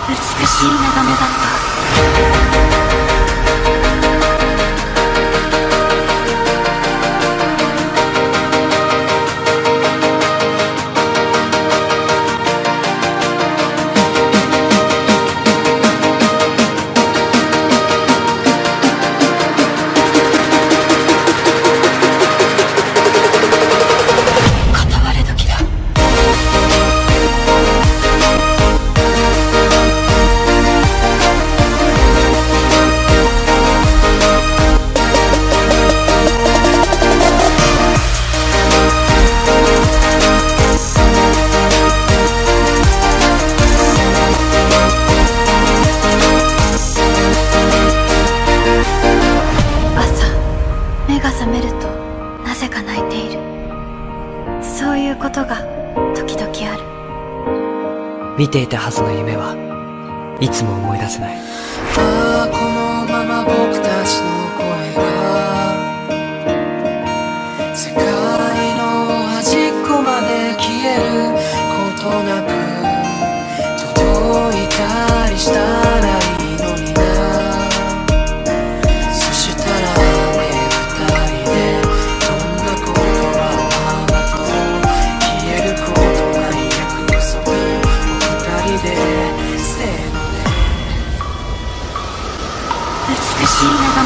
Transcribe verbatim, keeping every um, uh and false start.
美しい眺めだった。目が覚めるとなぜか泣いている。そういうことが時々ある。 見ていたはずの夢はいつも思い出せない。 ああこのまま僕たちの声が世界の端っこまで消えることなく届いたりしたらいいのにな。そしたら美しい眺